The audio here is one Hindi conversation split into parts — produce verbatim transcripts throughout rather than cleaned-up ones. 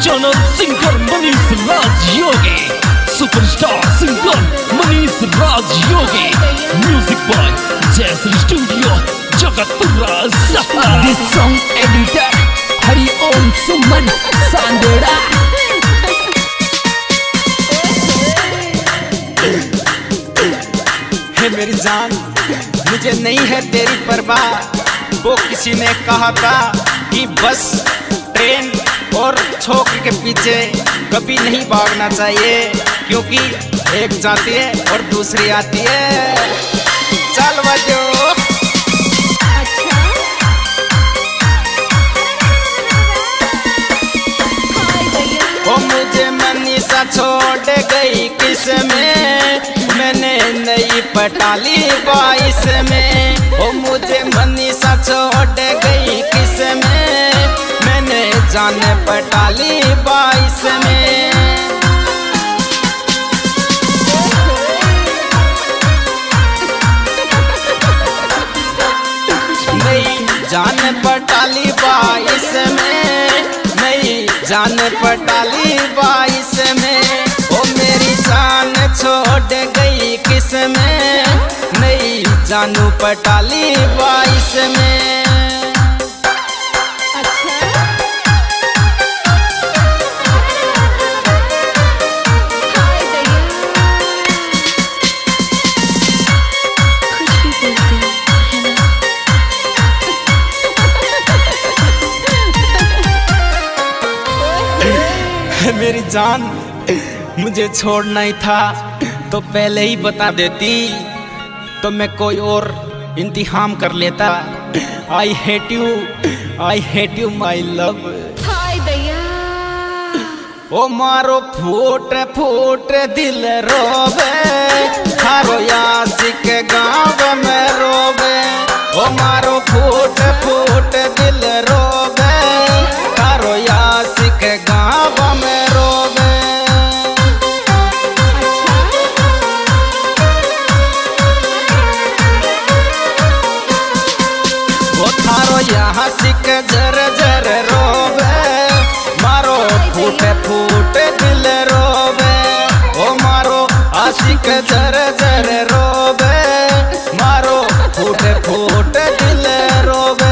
Channel singer Manish Raj Yogi, superstar singer Manish Raj Yogi, music by Jayshree studio Jagatpura. This song editor Hariom Suman Sandera. है मेरी जान, मुझे नहीं है तेरी परवाह। वो किसी ने कहा था कि बस ट्रेन और छोकरी के पीछे कभी नहीं भागना चाहिए, क्योंकि एक जाती है और दूसरी आती है। चल बजो। वो मुझे मनीषा छोड़ गई किस में, मैंने नई पटाली बाईस में। वो मुझे मनीषा छोड़ गई किस में, मैंने जाने पटाली बाईस में। नई जाने पटाली बाईस में, नई जाने पटाली बाईस में। ओ मेरी जान छोड़ गई किस में, नई जानू पटाली बाईस में। मेरी जान, मुझे छोड़ना ही था तो पहले ही बता देती, तो मैं कोई और इंतजाम कर लेता। I hate you, I hate you my love. ओ मारो फूट फूट दिल रोवे, थारो यासिक गाँव में रोवे। ओ मारो फूट फूट दिल रोवे, थारो यासिक गाँव में रोवे। वो थारो यहाँ सिक जर जर रोवे, मारो फूट फूट दिल रोवे। ओ मारो आशिक जर जर रोवे, मारो फूट फूट दिल रोवे।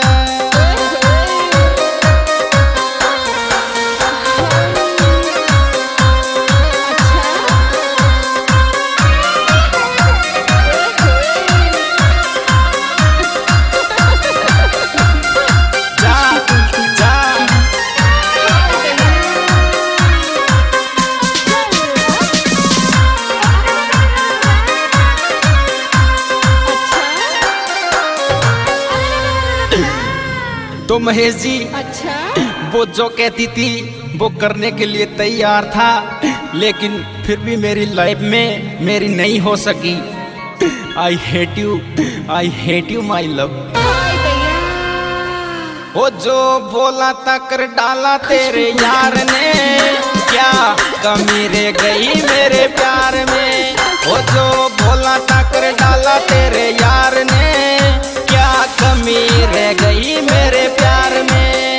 तो महेश जी, अच्छा? वो जो कहती थी वो करने के लिए तैयार था, लेकिन फिर भी मेरी लाइफ में मेरी नहीं हो सकी। I hate you, I hate you my love. वो जो बोला था कर डाला तेरे यार ने, क्या कमी रह गई मेरे प्यार में। वो जो बोला था कर डाला तेरे यार ने, क्या कमी रह गई मेरे प्यार में।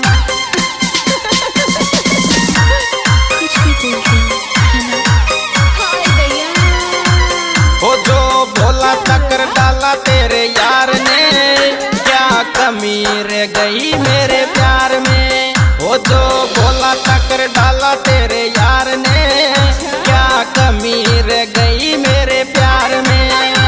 वो जो बोला था कर डाला तेरे यार ने, क्या कमी रह गई मेरे प्यार में। वो जो बोला था कर डाला तेरे यार ने, क्या कमी रह गई मेरे प्यार में।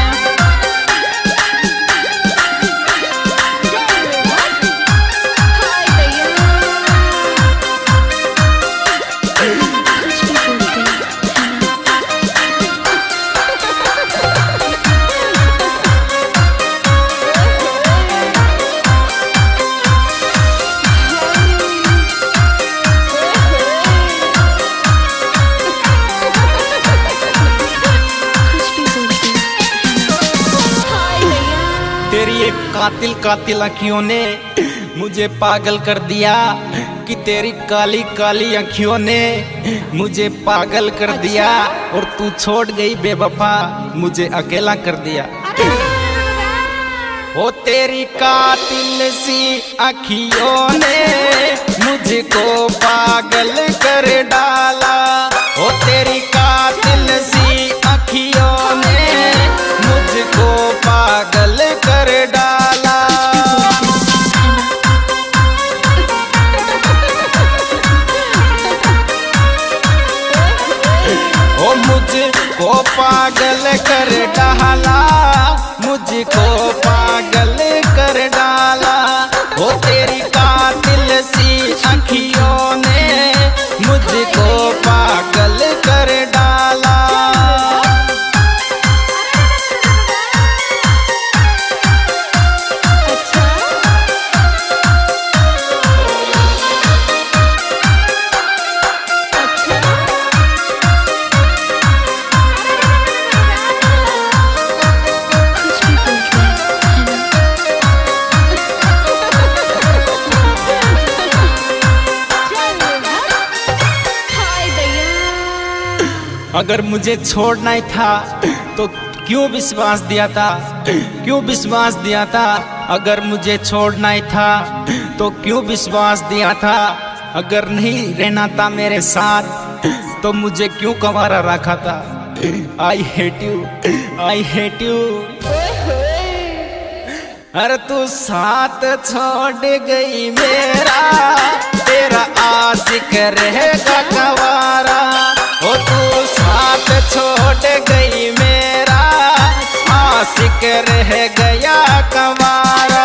तेरी एक कातिल कातिल अखियों ने मुझे पागल कर दिया, कि तेरी काली काली अखियों ने मुझे पागल कर दिया। और तू छोड़ गई बेवफा, मुझे अकेला कर दिया। ओ तेरी कातिल सी अखियों ने मुझको पागल कर डाला। ओ तेरी कातिल सी अखियों ने मुझको पागल कर डाला। ओ मुझको पागल कर डाला, मुझको पागल कर डाला। ओ तेरी कातिल सी अखियों ने मुझको पागल कर डाला। अगर मुझे छोड़ना ही था तो क्यों विश्वास दिया था, क्यों विश्वास दिया था। अगर मुझे छोड़ना ही था तो क्यों विश्वास दिया था। अगर नहीं रहना था मेरे साथ तो मुझे क्यों कंवारा रखा था। I hate you, I hate you. अरे तू साथ छोड़ गई मेरा, तेरा आशिक रहेगा कंवारा। ओ तू साथ छोड़ गई मेरा, आशिक रह गया कंवारा।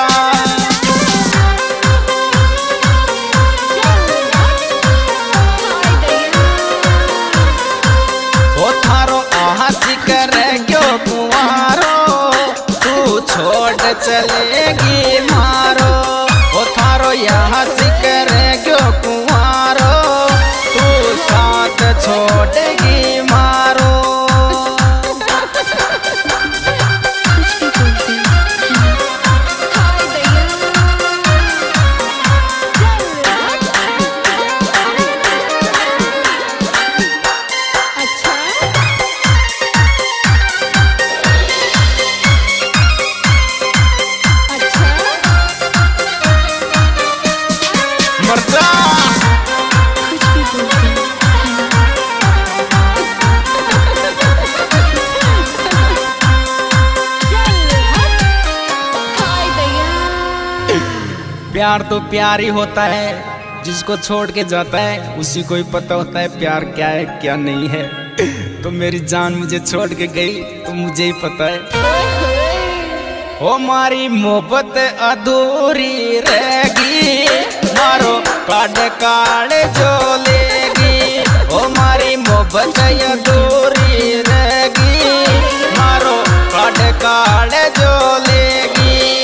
ओ थारो आशिक रह गयो कुंवारो, तू छोड़ चलेगी मारो। ओ थारो आशिक रह गयो कुंवारो, तू साथ छोड़ेगी मारो। प्यार तो प्यार ही होता है, जिसको छोड़ के जाता है उसी को ही पता होता है प्यार क्या है क्या नहीं है। तो मेरी जान मुझे छोड़ के गई तो मुझे ही पता है। ओ मारी मोहब्बत अधूरी रहेगी, मारो काट काट जो लेगी। ओ मारी मोहब्बत अधूरी रहेगी, मारो काट काट जो लेगी।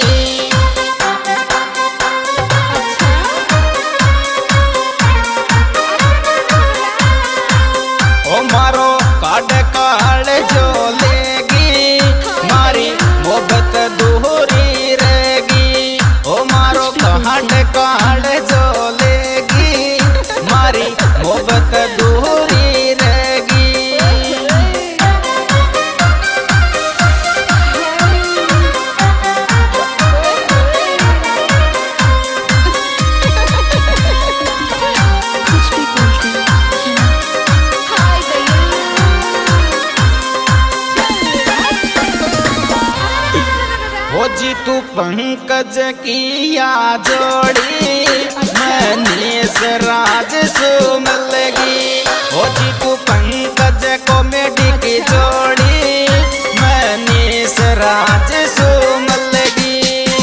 मारो काट काट जो लेगी, मारी मोहब्बत दूरी रहेगी। ओ मारो काट काट जो लेगी, मारी मोहब्बत दूरी रहेगी। ओ जी तू पंकज की या जोड़ी, मनीष राज सुमल लगी। ओ जी तू पंकज कॉमेडी की जोड़ी, मनीष राज सुमल लगी।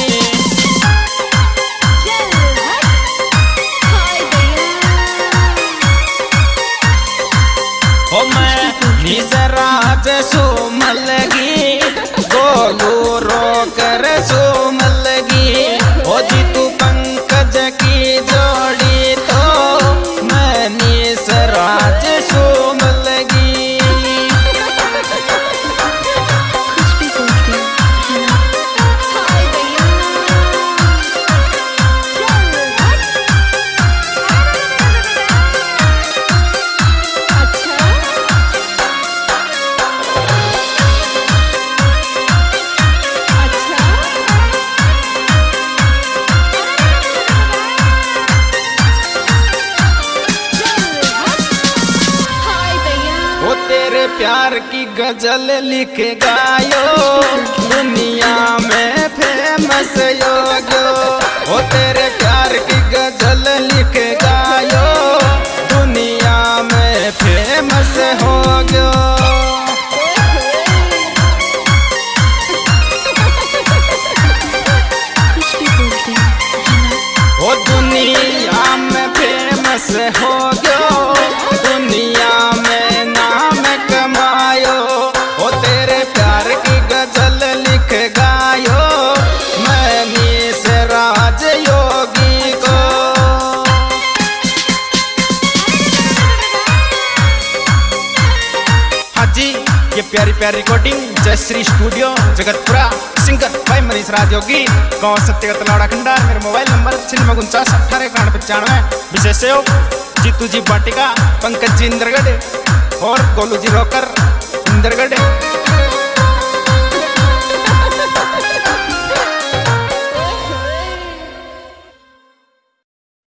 ओ मैं मनीष राज सुमल लगी, गोलू रोकर सुमल लगी। ओ जी तू पंकज की जोड़ी तो मनीष राज सुमल लगी। प्यार की गजल लिख गायो, दुनिया में फेमस योगो। ओ तेरे प्यार की गजल लिख गायो, दुनिया में फेमस हो गयो। ओ दुनिया में फेमस हो गयो, दुनिया में नाम कमायो। ओ तेरे प्यार की गजल लिख गायो, मनीष राज योगी को। हाँ जी, ये प्यारी प्यारी recording Jayshree studio Jagatpura, singer भाई मनीष राज योगी, गाँव सत्यगत लौड़ा खंडा। मेरा मोबाइल नंबर छिन्नवे उनचास अठारह इक्यानवे पचानवे। विशेष सहयोग जीतू जी बाटिका, पंकज जी इंद्रगढ़ और गोलू जी रोकर इंद्रगढ़।